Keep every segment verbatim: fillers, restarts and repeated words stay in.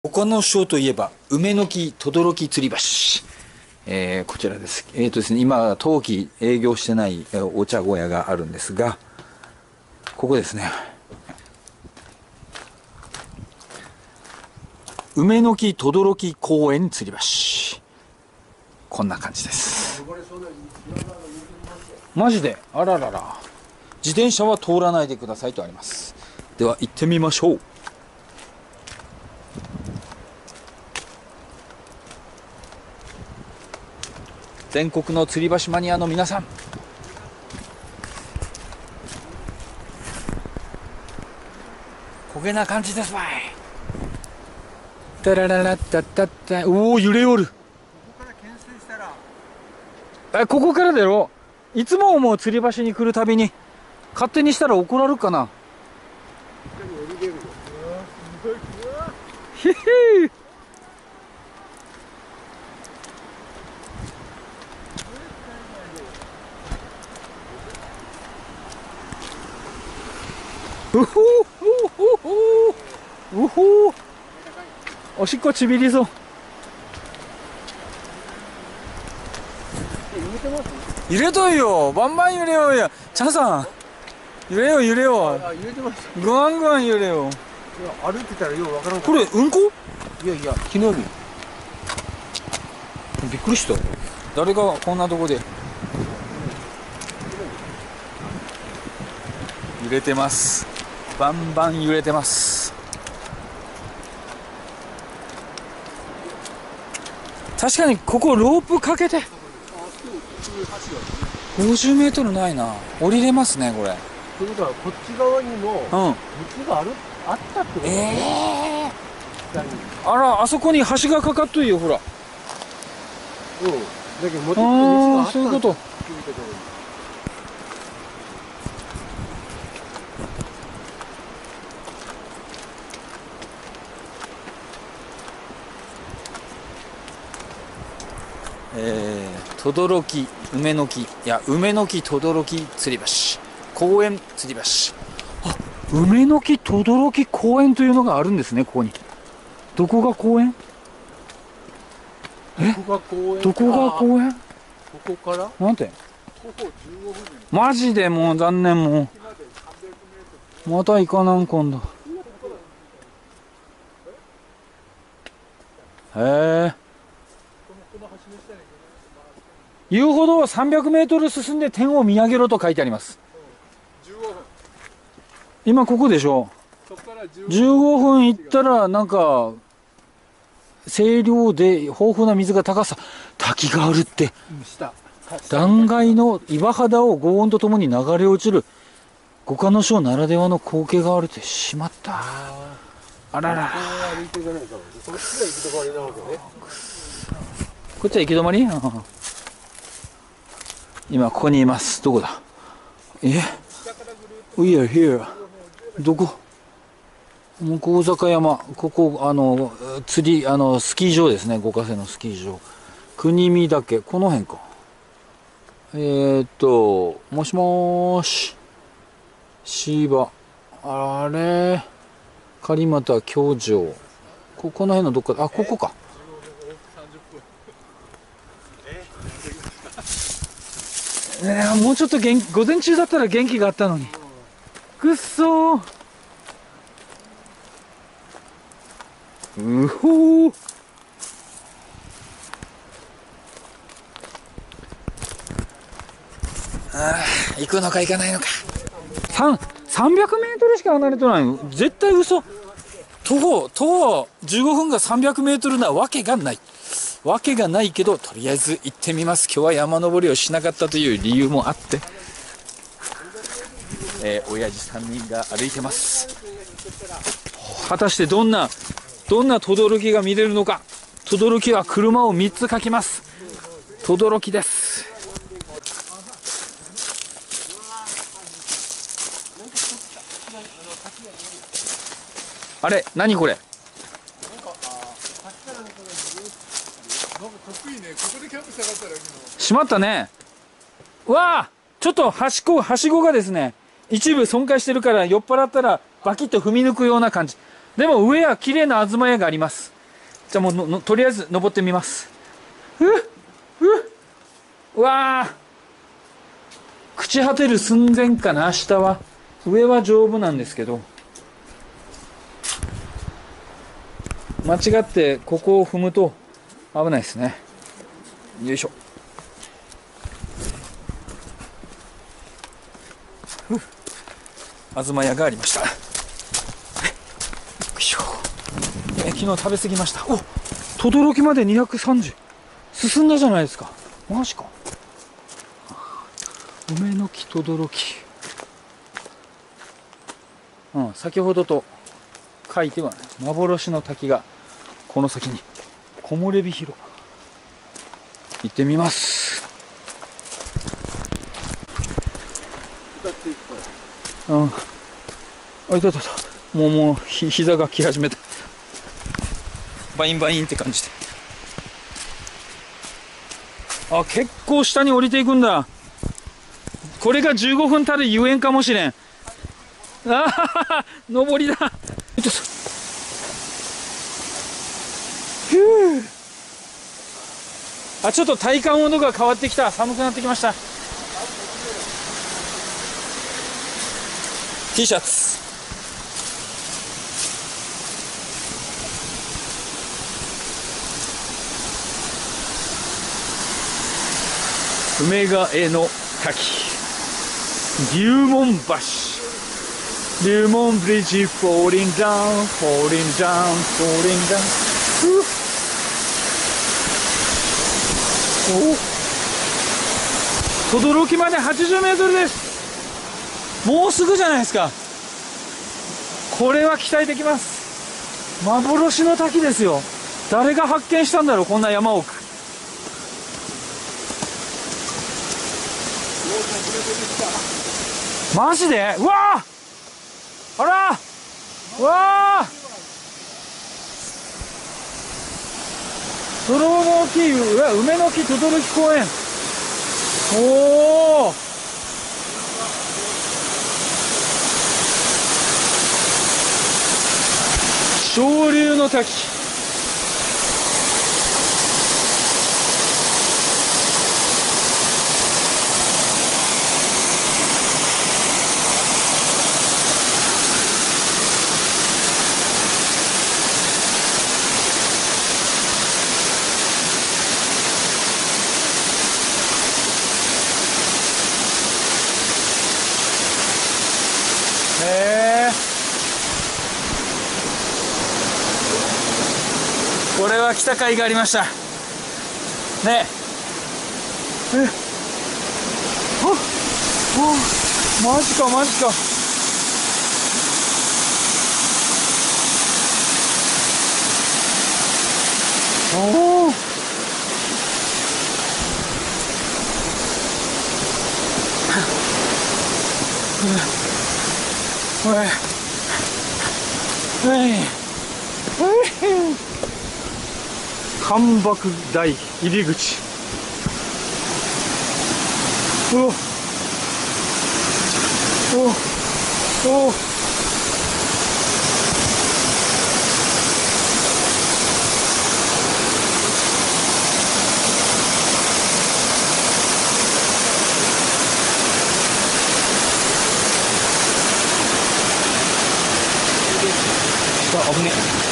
他の賞といえば、梅の木轟吊り橋。えー、こちらです。えっ、ー、とですね、今、冬季営業してないお茶小屋があるんですが、ここですね。梅の木轟公園吊り橋。こんな感じです。マジで、あららら。自転車は通らないでくださいとあります。では、行ってみましょう。全国の吊り橋マニアの皆さん、焦げな感じですわい。タラララッタッタッタ。おお、揺れおる。ここから懸垂したら、え、ここからだろ。いつも思う、吊り橋に来るたびに勝手にしたら怒られるかな。ひひー。うほーうほーうほー、おしっこちびりそう。揺れといよ、バンバン揺れようや。チャンさん、揺れよう揺れよう。あ、揺れてます。グワングワン揺れよう。いや、歩いてたらようわからん。これうんこ？いやいや、木の実。びっくりした。誰がこんなとこで。揺れてます。バンバン揺れてます。確かにここロープかけてごじゅうメートルないな。降りれますねこれ。 ということはこっち側にも道がある、あったってことだね。 えー、あら、あそこに橋がかかっといよ、ほら。 うん。だけどもともと道があった。 そういうこと。えー、轟梅の木、いや梅の木轟吊り橋公園吊り橋。あ、梅の木轟公園というのがあるんですね、ここに。どこが公園？え、どこが公園？どこが公園？ ここからなんてマジでもう残念。もうまた行かなん今度。へえ、言うほどさんびゃくメートル進んで天を見上げろと書いてあります。今ここでしょ。じゅうごふん行ったらなんか清涼で豊富な水が高さ滝があるって。断崖の岩肌を轟音とともに流れ落ちる五箇の礁ならではの光景があるって。しまった。あらら、こっちは行き止まり。今ここにいます。どこだ。え We are here。 どこ。向坂山、ここあの釣り、あのスキー場ですね。五ヶ瀬のスキー場。国見岳、この辺か。えー、っともしもーし、芝、あれ狩俣教場、ここの辺のどっかで、あ、ここか。えー、もうちょっと元気、午前中だったら元気があったのに。くっそー。うほー。ああ、行くのか行かないのか。さんびゃくメートルしか離れてないの。絶対嘘。徒歩徒歩じゅうごふんがさんびゃくメートルなわけがないわけがないけど、とりあえず行ってみます。今日は山登りをしなかったという理由もあって、えー、親父さんにんが歩いてます。果たしてどんなどんな轟が見れるのか。轟は車をみっつ描きます。轟です。あれ、何これ。しまったね。わあ、ちょっとはしごはしごがですね、一部損壊してるから、酔っ払ったらバキッと踏み抜くような感じ。 でも上は綺麗な東屋があります。じゃあもうののとりあえず登ってみます。うっうっうわー、朽ち果てる寸前かな。下は上は丈夫なんですけど、間違ってここを踏むと危ないですね。よいしょ。東屋がありました。よいしょ。え昨日食べ過ぎました。お、轟までにひゃくさんじゅう進んだじゃないですか。マジか。梅の木轟、うん、先ほどと書いてはない幻の滝がこの先に木漏れ日広場、行ってみます。うん、あ、いたいたいた。もうもうひ膝がき始めた。バインバインって感じで。あ、結構下に降りていくんだ。これがじゅうごふんたるゆえんかもしれん。あはは、上りだ。ひゅー。あ、ちょっと体感温度が変わってきた。寒くなってきました。T シャツ。梅ヶ枝の滝、龍門橋、龍門ブリッジ、フォーリンダウン、フォーリンダウン、フォーリンダウン。おお、轟まではちじゅうメートルです。もうすぐじゃないですか。これは期待できます。幻の滝ですよ。誰が発見したんだろう、こんな山奥。マジで。うわー、あら、うわー、泥の木、うわ、梅の木轟公園。おお、昇竜の滝。へえ、これは来た甲斐がありましたね。え、あ、あ、マジかマジか。おお、おいおいおい、関瀑台入り口。おおおお、危ねえ。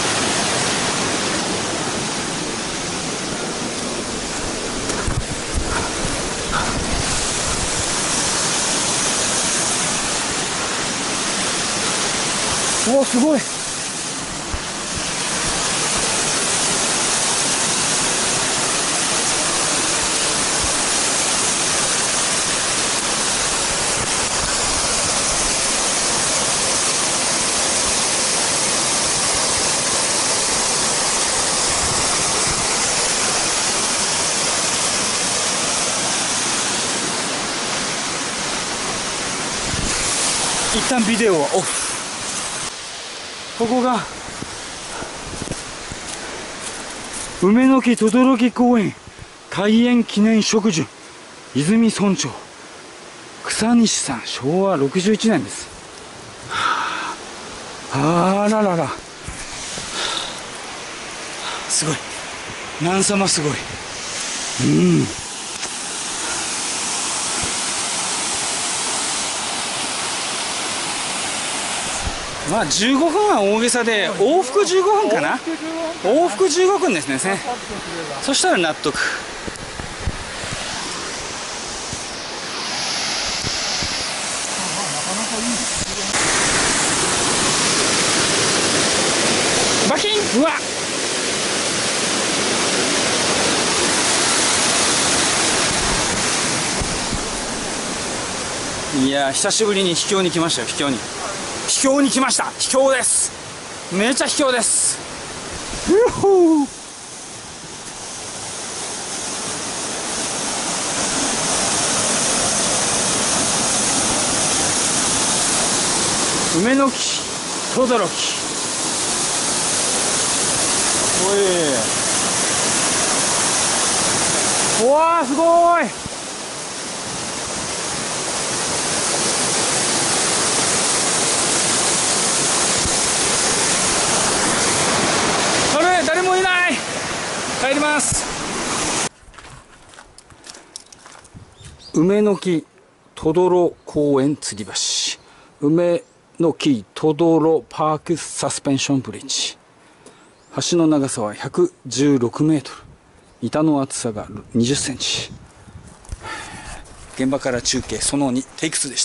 おお、すごい。一旦ビデオはオフ。ここが梅の木轟公園開園記念植樹泉村長草西さん、しょうわろくじゅういちねんです。はあ、あららら、 すごい。何様すごい。うん。まあじゅうごふんは大げさで、往復じゅうごふんかな。往復じゅうごふんですね。そしたら納得。バキン。うわっ、いやー、久しぶりに秘境に来ましたよ。秘境に秘境に来ました。秘境です。めちゃ秘境です。うほー。梅の木、トドロキ。おい、うわー、すごい。あれ、誰もいない。帰ります。梅の木トドロ公園吊り橋、梅の木トドロパークサスペンションブリッジ。橋の長さはひゃくじゅうろくメートル、板の厚さがにじゅっセンチ。現場から中継そのに、テイクツーでした。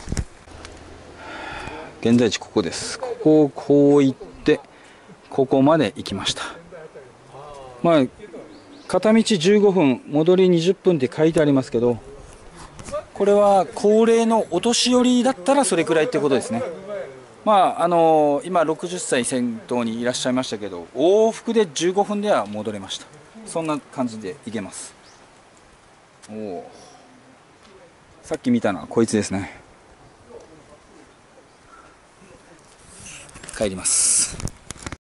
現在地ここです。ここをこう行ってここまで行きました。まあ片道じゅうごふん、戻りにじゅっぷんって書いてありますけど、これは高齢のお年寄りだったらそれくらいってことですね。まああの今ろくじゅっさい先頭にいらっしゃいましたけど、往復でじゅうごふんでは戻れました。そんな感じで行けます。おお、さっき見たのはこいつですね。帰ります。